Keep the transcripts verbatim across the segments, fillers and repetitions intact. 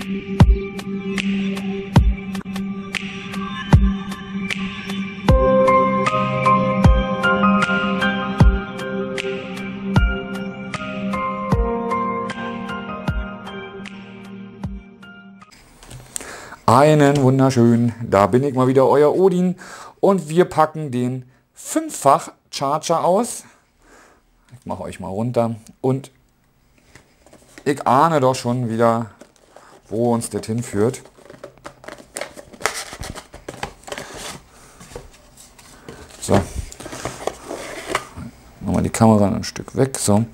Einen wunderschönen, da bin ich mal wieder, euer Odin, und wir packen den fünffach Charger aus. Ich mache euch mal runter und ich ahne doch schon wieder, wo uns das hinführt. So, nochmal die Kamera ein Stück weg, so.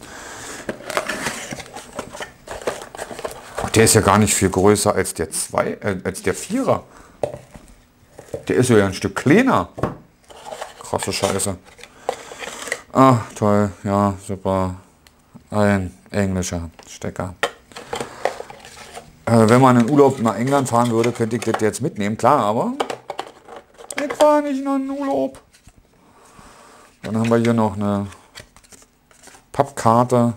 Der ist ja gar nicht viel größer als der zwei, äh, als der Vierer. Der ist ja ein Stück kleiner. Krasse Scheiße. Ah, toll. Ja, super. Ein englischer Stecker. Äh, wenn man in Urlaub nach England fahren würde, könnte ich das jetzt mitnehmen. Klar, aber ich fahre nicht nach Urlaub. Dann haben wir hier noch eine Pappkarte.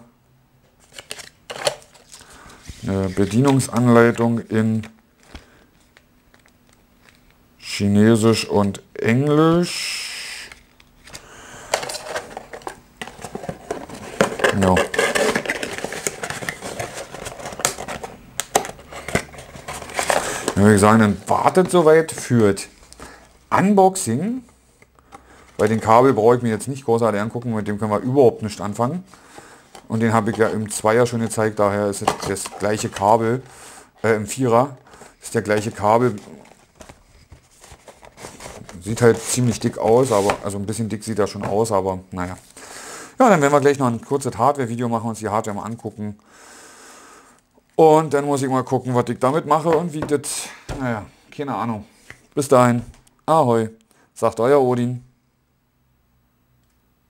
Eine Bedienungsanleitung in Chinesisch und Englisch. Ja. Dann würde ich sagen, dann wartet soweit für das Unboxing. Bei den Kabel brauche ich mir jetzt nicht großartig angucken, mit dem können wir überhaupt nicht anfangen. Und den habe ich ja im Zweier schon gezeigt, daher ist es das gleiche Kabel, äh, im Vierer ist der gleiche Kabel. Sieht halt ziemlich dick aus, aber also ein bisschen dick sieht er schon aus, aber naja. Ja, dann werden wir gleich noch ein kurzes Hardware-Video machen, uns die Hardware mal angucken. Und dann muss ich mal gucken, was ich damit mache und wie das, naja, keine Ahnung. Bis dahin, ahoi, sagt euer Odin.